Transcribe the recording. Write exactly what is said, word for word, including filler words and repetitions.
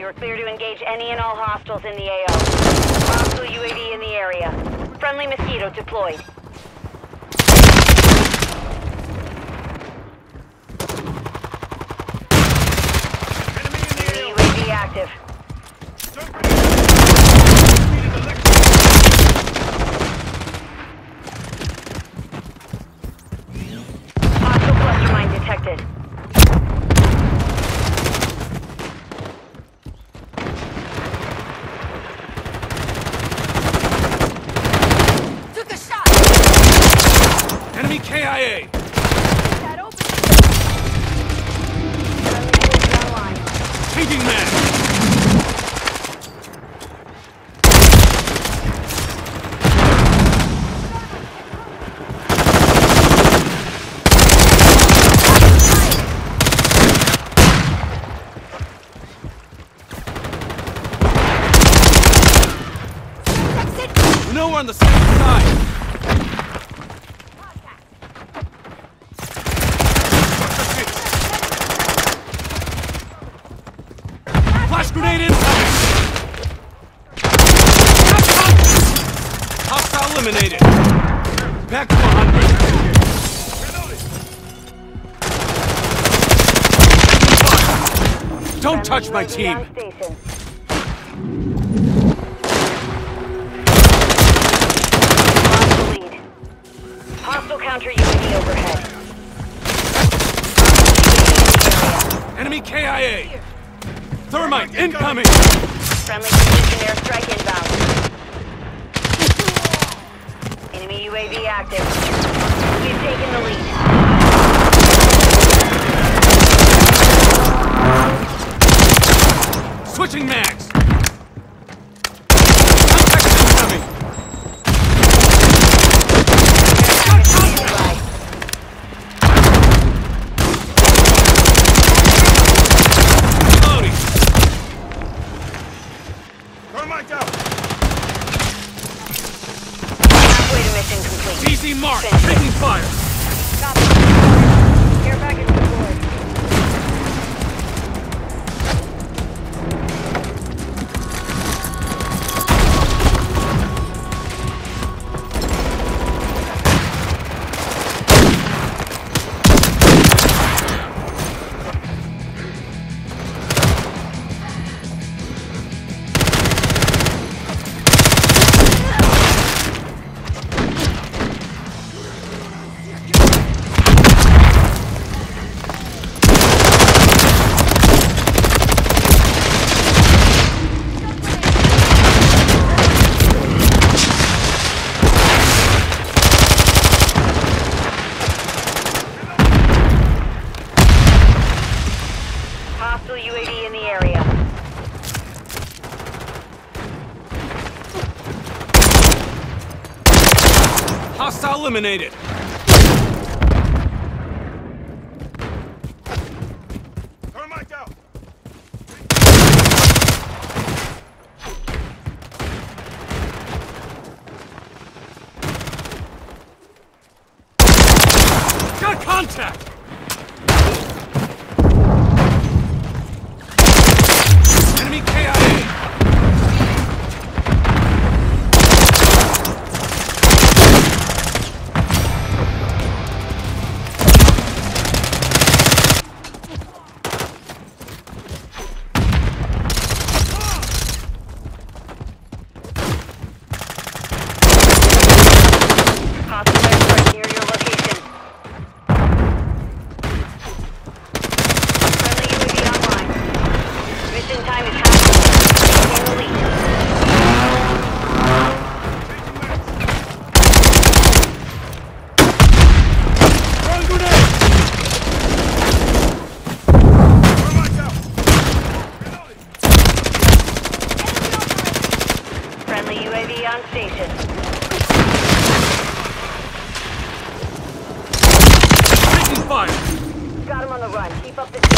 You are clear to engage any and all hostiles in the A O. Hostile U A V in the area. Friendly Mosquito deployed. Enemy U A V active. Hostile cluster mine detected. Enemy K I A! Changing man! We know we're on the same side! Flash grenade incoming! Hostile eliminated! Back to one hundred! Don't touch my team! Hostile lead. Hostile counter U A V overhead. Enemy K I A! Thermite incoming! Friendly precision airstrike inbound. Enemy U A V active. We've taken the lead. Switching mags! Contact incoming! Reloading! Thermite out! Halfway to mission complete. Easy mark! Finish it. Taking fire! Copy. Care package deployed. Hostile U A V in the area. Hostile eliminated! Thermite out! Got contact! Enemy K I A! Hostile airstrike near your location. Friendly U A V online. Mission time is half. Maintain the lead. Throwing grenade! Thermite out! Friendly U A V on station. Taking fire! Got him on the run. Keep up the